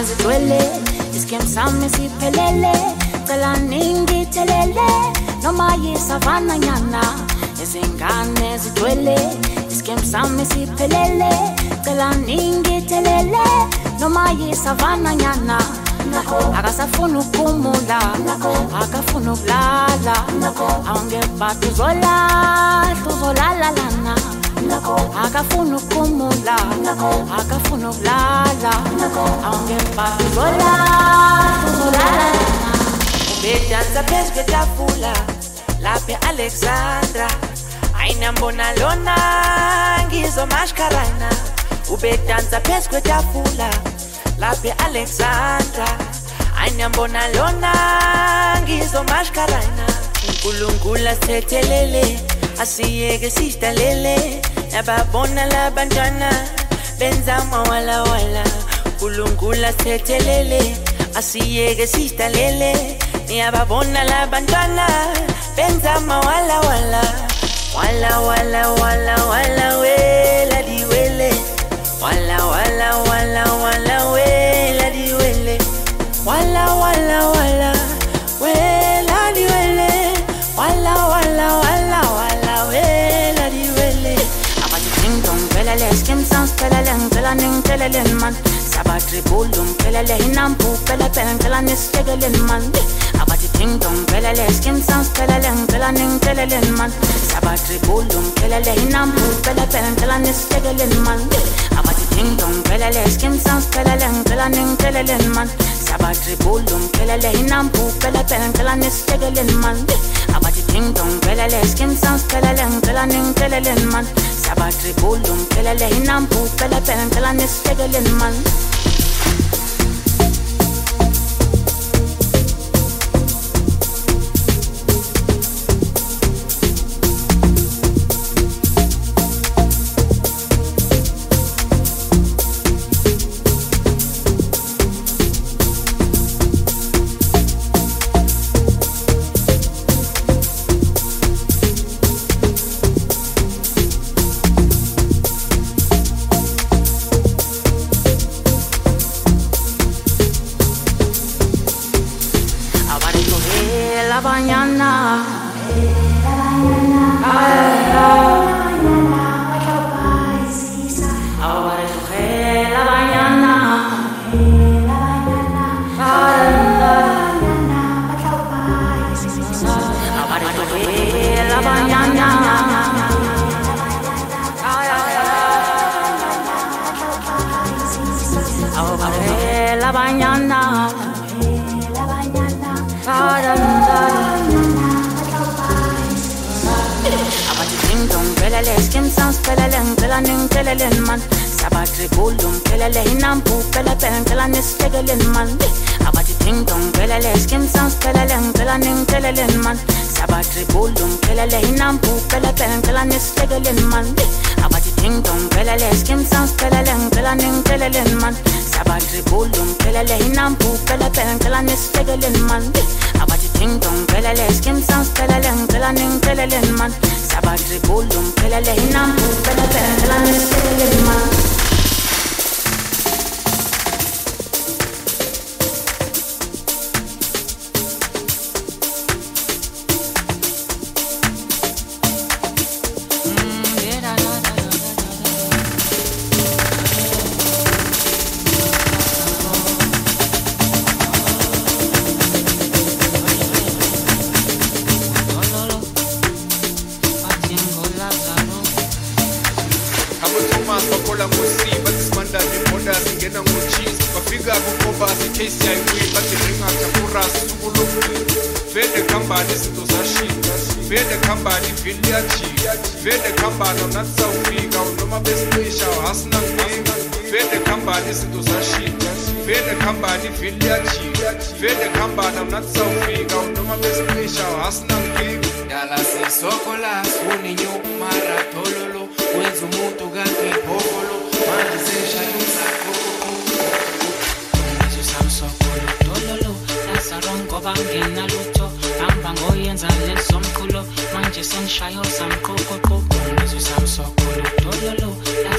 zigcwele iskem sami siphelele cela ningithelele noma yisavana nyana izingane zigcwele iskem sami siphelele cela ningithelele noma yisavana nyana akasafuna ukumula akafuna ukulala awungephatha uzolala lana akafuna ukumula akafuna ukulala awungephatha uzolala ubedansa phezu kwetafula lapha Alexandra ayinambona lona ngizomashkarana ubedansa phezu kwetafula lapha Alexandra ayinambona lona ngizomashkarana uNkulunkulu asithethelele asiyeke sidalele nababona labantwana benza mawala wala uNkulunkulu asithethelele asiyeke sidalele niyababona labantwana benza mawala wala wala wala wala wala wela diwele wala wala wala wala wela diwele wala wala wala wela diwele wala wala wala wala wela diwele abati ting dong pelele skim sans pelele ngela ning pelele man sabatri bulum pelele hinampu pelele ngela nistegele man abati ting dong pelele skim sans pelele ngela ning pelele man sabatri bulum pelele hinampu pelele ngela nistegele man abati ting dong pelele skim sans pelele ngela ning pelele man sabatri bulum pelele hinampu pelele ngela nistegele man abati ting dong pelele skim sans pelele ngela ning pelele man sabatri bulum pelele hinampu pelele ngela nistegele man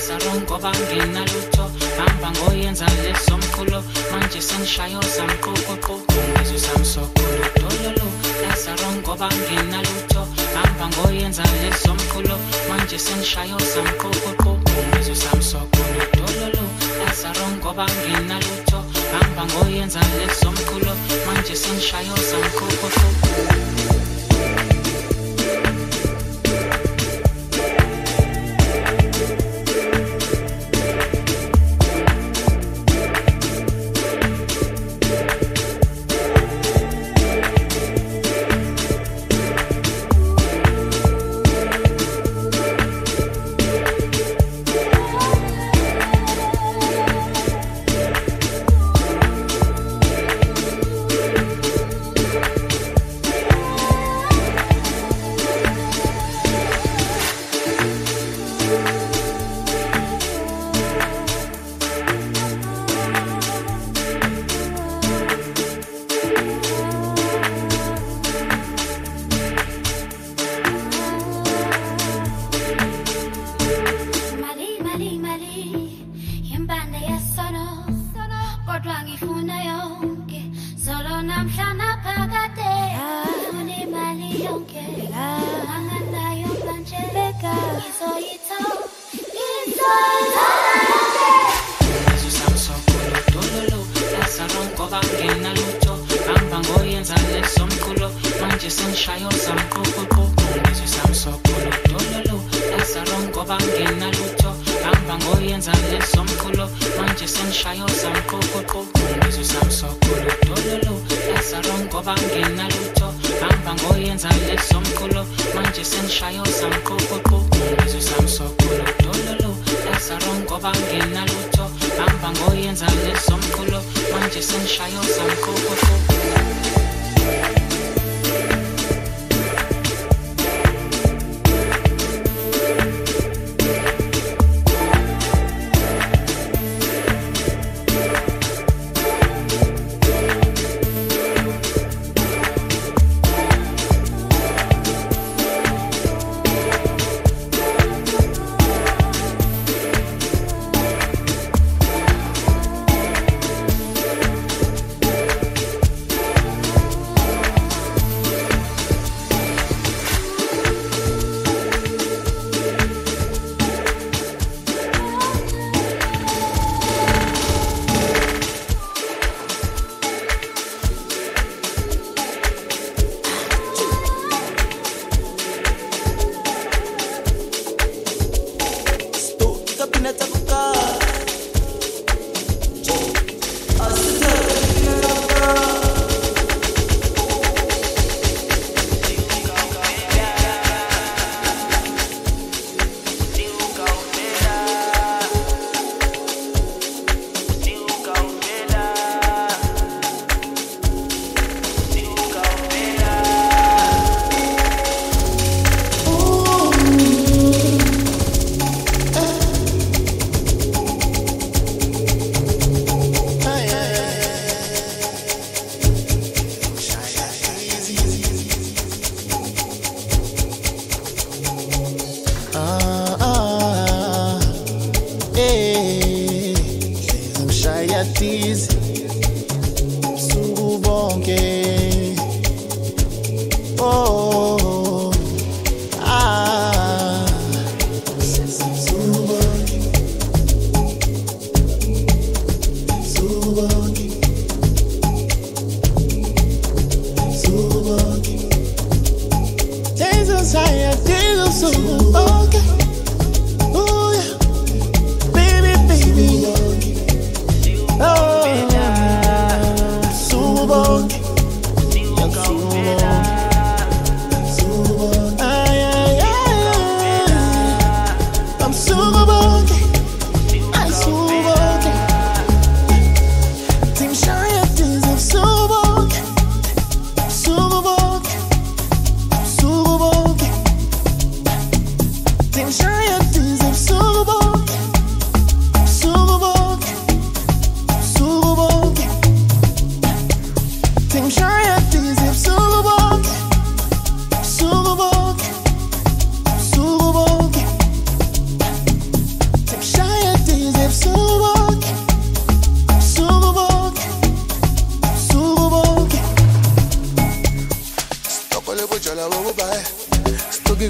lasarongo bangena lutho hamba ngoyenza lesomkhulo manje sengishayo samqoqoqo ngizwe samsokolo dololo lasarongo bangena lutho hamba ngoyenza lesomkhulo manje sengishayo samqoqoqo ngizwe samsokolo dololo lasarongo bangena lutho hamba ngoyenza lesomkhulo manje sengishayo samqoqoqo.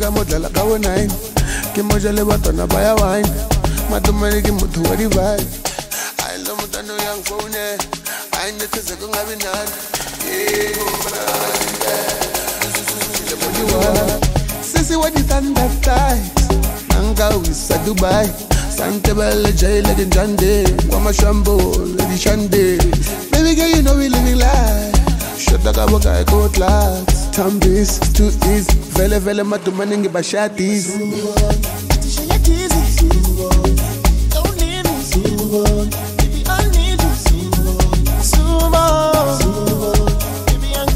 modlela ka bo 9 ke moja le batona ba ya wine matomane ke motho wa di-vibe I lo motano yang phone I netheze kungabi nani Sisi what the thunder tight Nanga wisa Dubai Sante belle jay like in Jande Kwama shambo lady Shande Baby girl you know we living life Shut the kaboka go class Tambis too easy Vele matumane ngi bashatis Don't leave me Baby I need you Sumo Baby I'm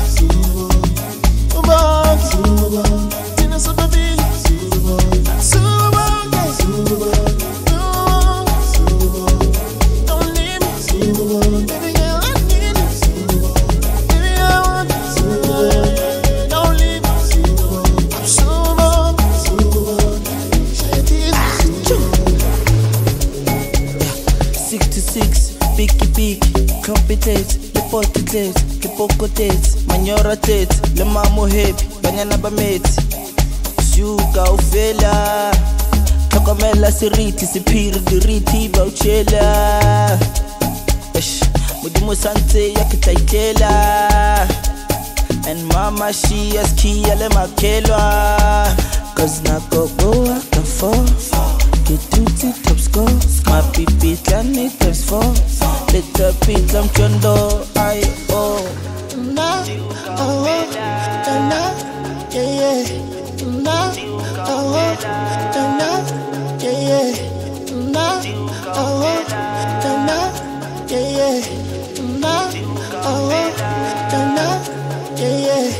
competent, le portrait, le pocotet, manyora tet, le mamo happy, banyana ba meti. Suka ufela, tokomela siriti, sipiri diriti ba uchela. Mudimu sante ya kitaitela. And mama she has key ale makelwa. Cause na go boa the fall. Get duty top score. My pipi tani times 4. Little bit I'm chondo I oh. Na oh na yeah na oh na yeah na oh na yeah na oh na yeah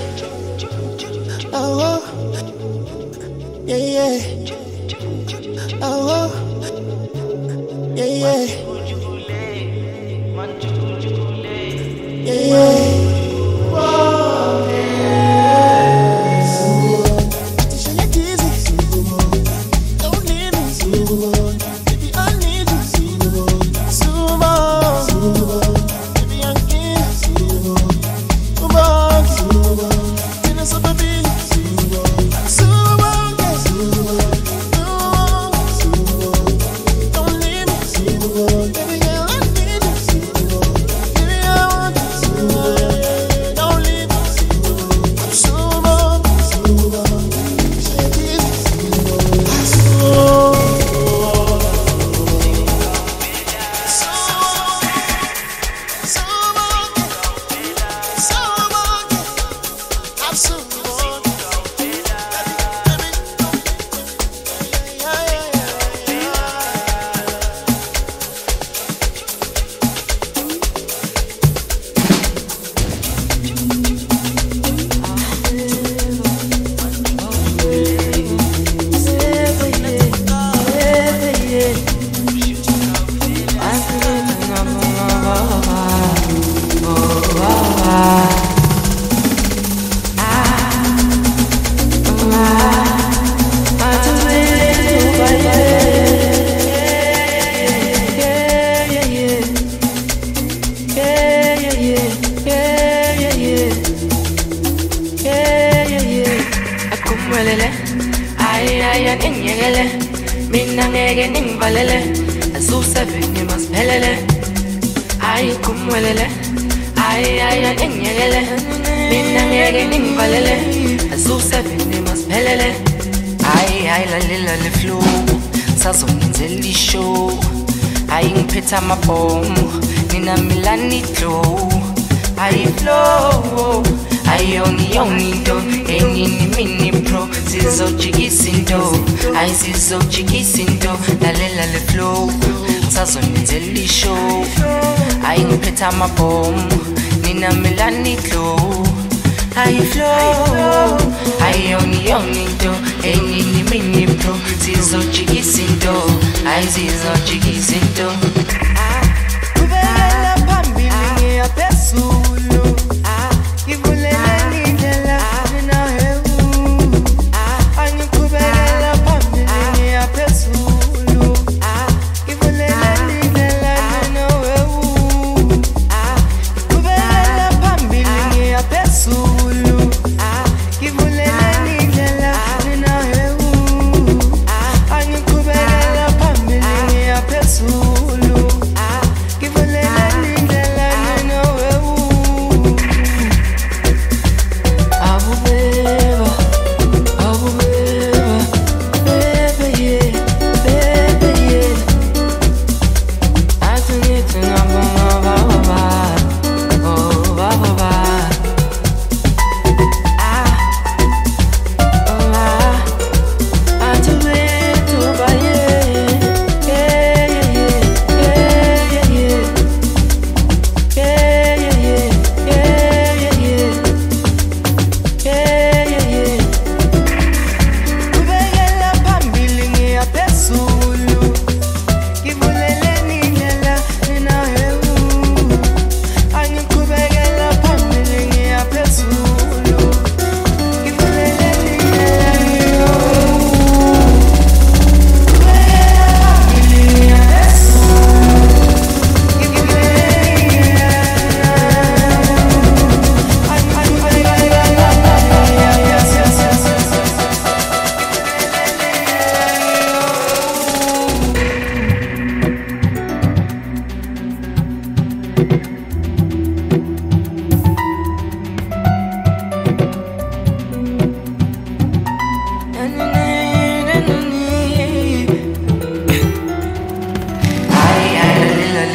oh yeah oh yeah I'm a bomb, Nina Milani glow. I flow, I only do, any mini pro, Zizo Chiki Sinto, I Zizo Chiki Sinto. Kubela Pambi, a Pesulu, Ibulena Nidela, Nina Hewu, and you Kubela Pambi, a Pesulu, Ibulena Nidela, Nina Hewu. Pesulu, give me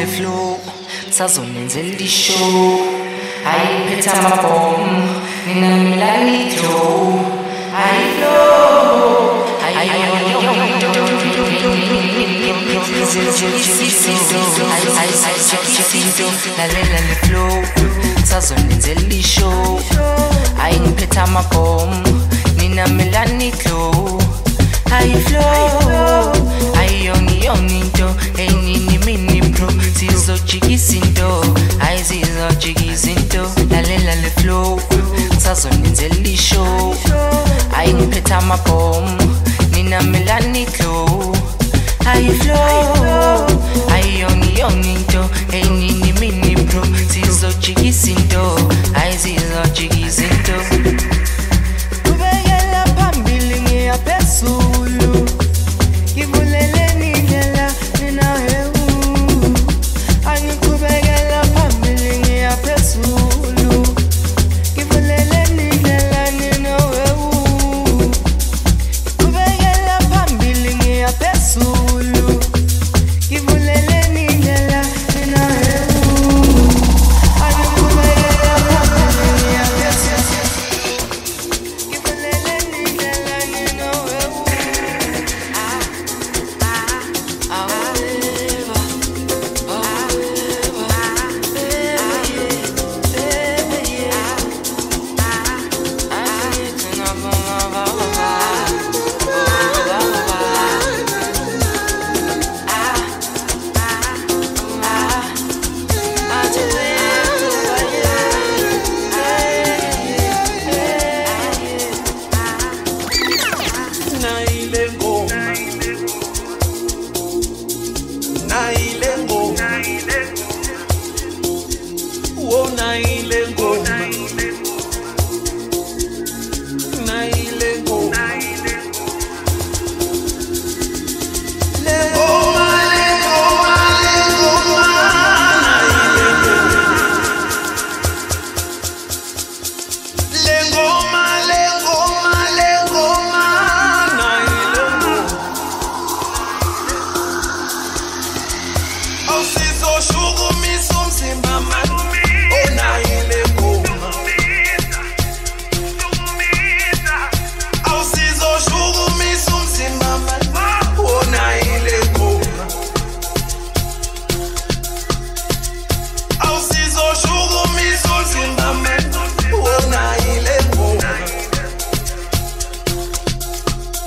flow sazonenzela ishow ayiphethe amabhomu nina milani flow I flow lalela le flow sazonenzela ishow ayiphethe amabhomu nina milani flow I flow ayoni into enini mini pro sizojikisa into ayizizojikisa into lalela le flow sazonenzela ishow ayiphethe amabhomu nina milani flow I flow ayoni into enini mini pro sizojikisa into ayizizojikisa into ubekela phambili ngiyaphezulu ngivuleleni indlela mina hewu angiqhubekela phambili ngiyaphezulu ngivuleleni indlela mina hewu qhubekela phambili ngiyaphezulu ngivuleleni indlela mina hewu angiqhubekela phambili ngiyaphezulu ngivuleleni indlela mina hewu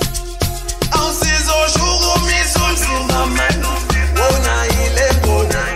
Awusizoshugumisa umzimba man, wona ile ngoma.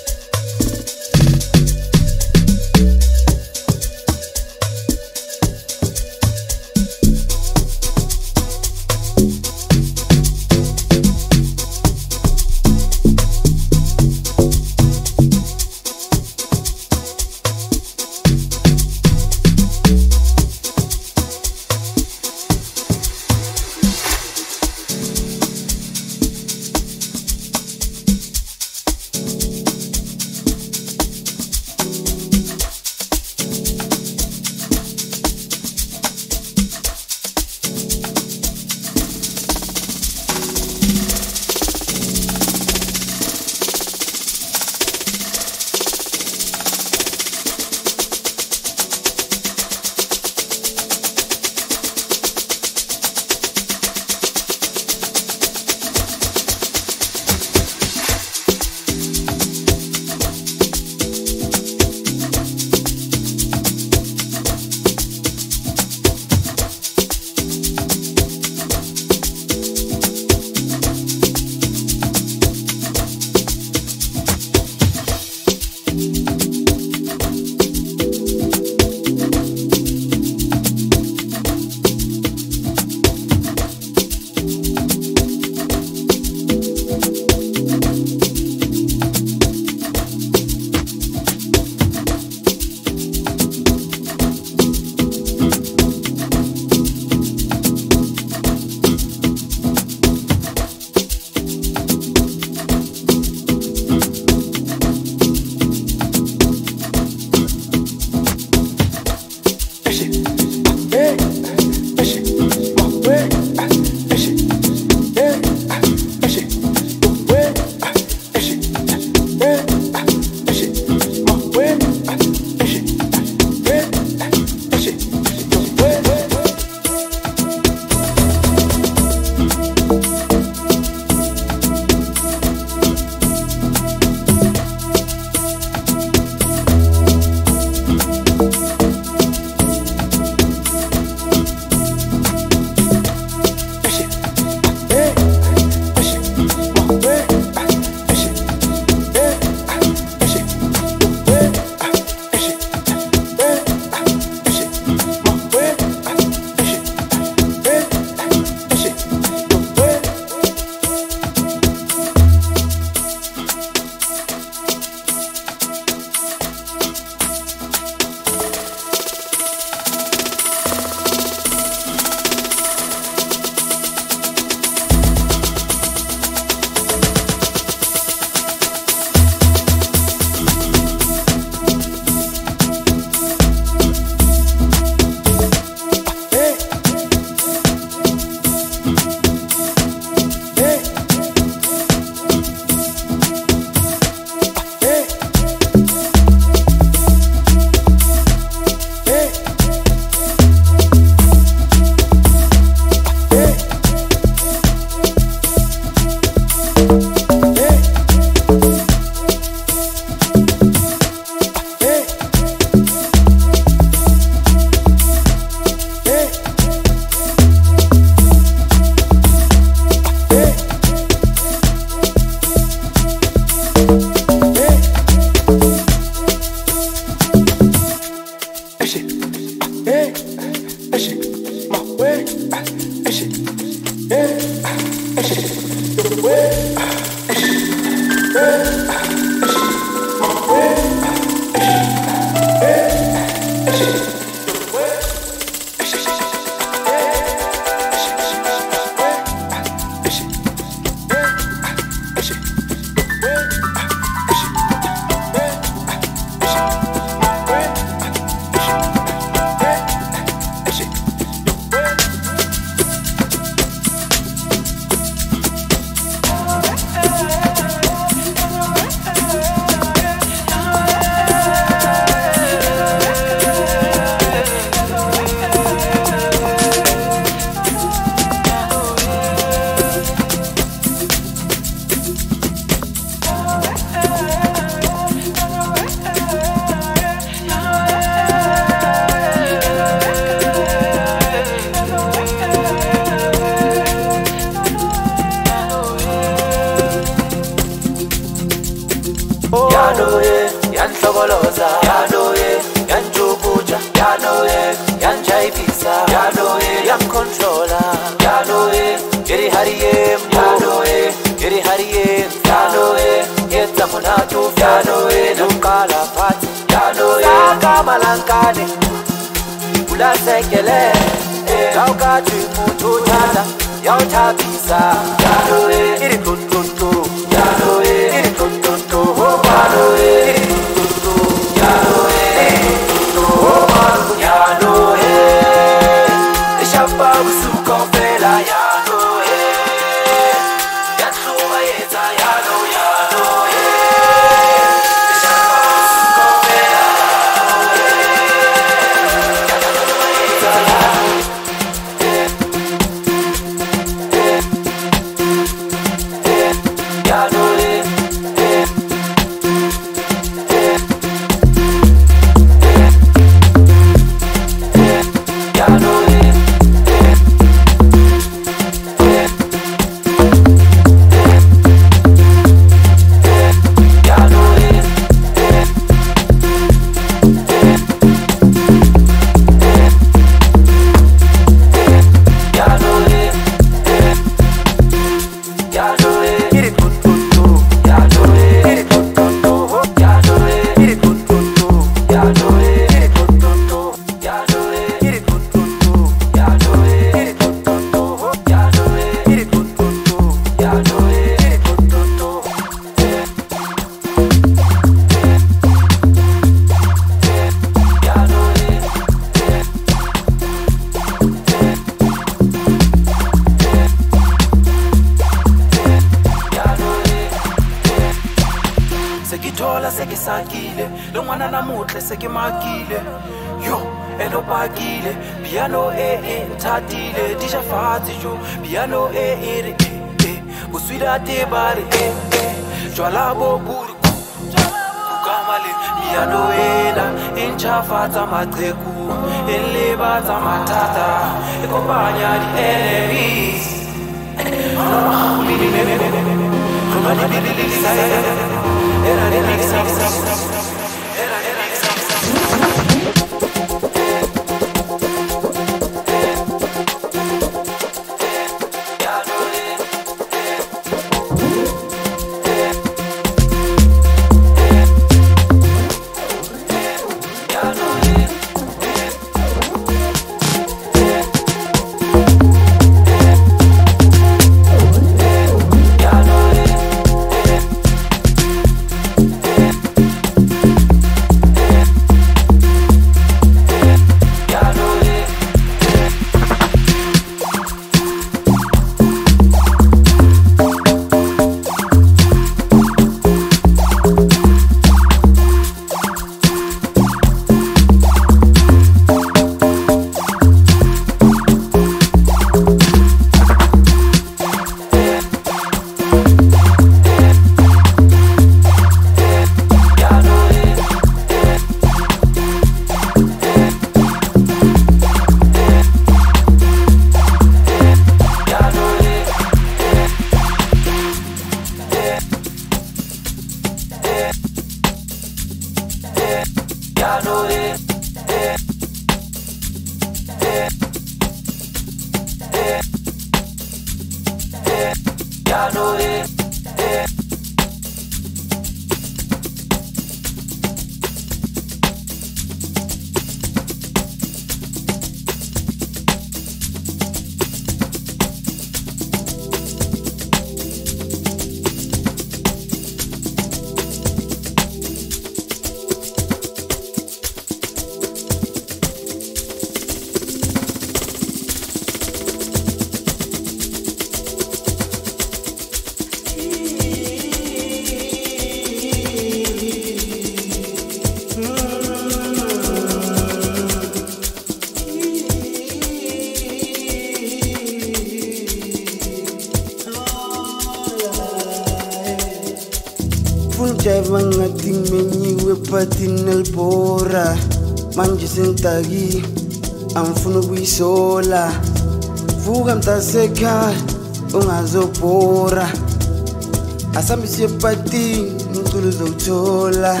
Angifuni jive ngathi menyiwe phathini elibhora. Manje sengitaki angifuni ukuyisola. Vuka mntasekhaya ungazobhora. Asambise ephathini umculo uzowuthola.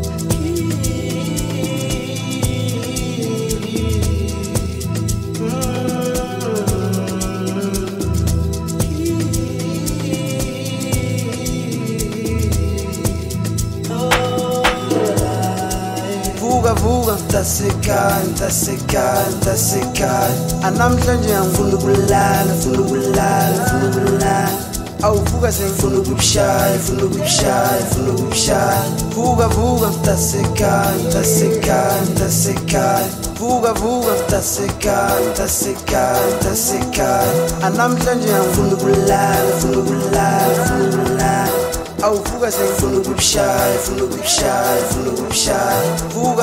Vuka mntasekhaya anamhlanje angifuni ukulala, awuvuka sengifuna ukukushaya. Vuka mntasekhaya vuka mntasekhaya anamhlanje angifuni ukulala, awuvuka sengifuna ukukushaya. Vuka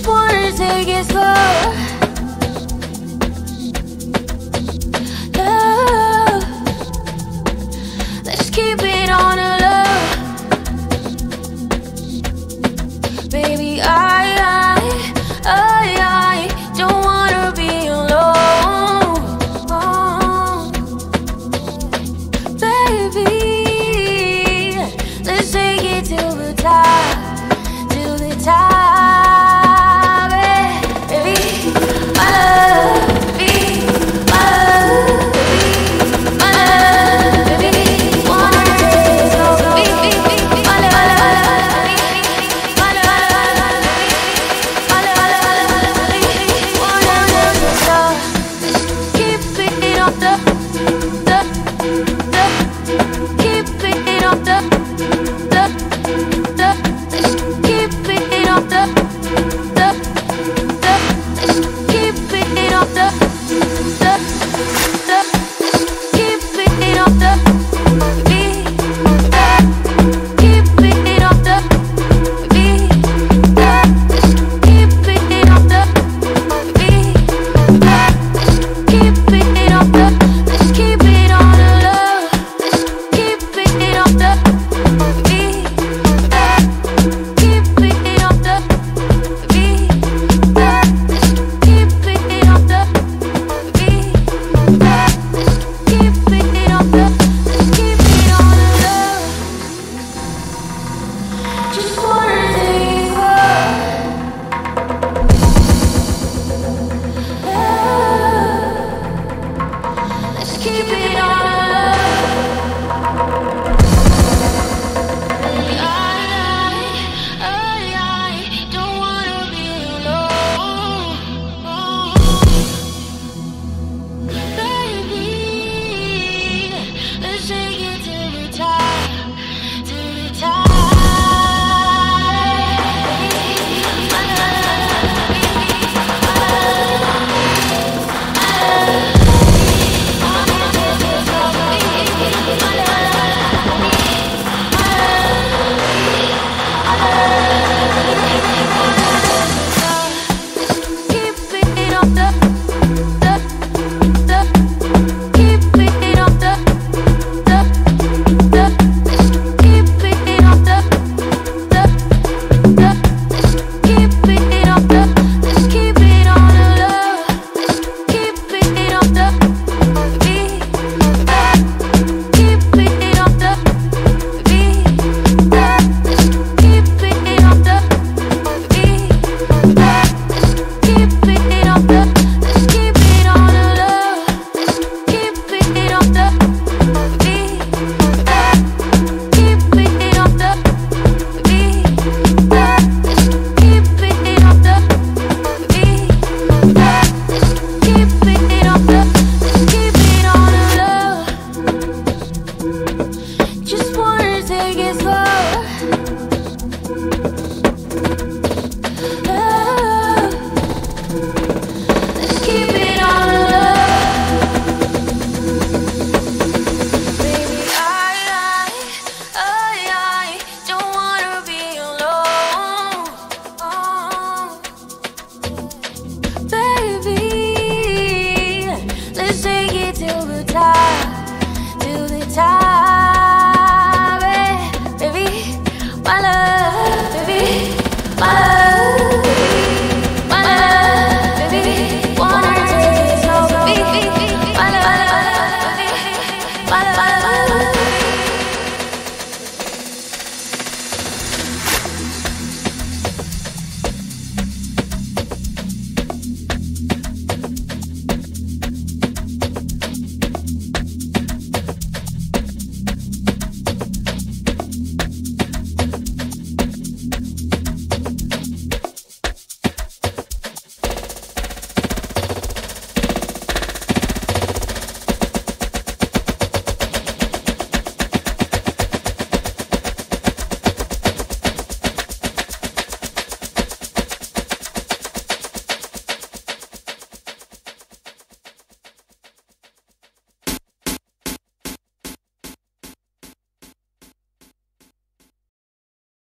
just wanna take it slow. Love, let's keep it on a low. Baby,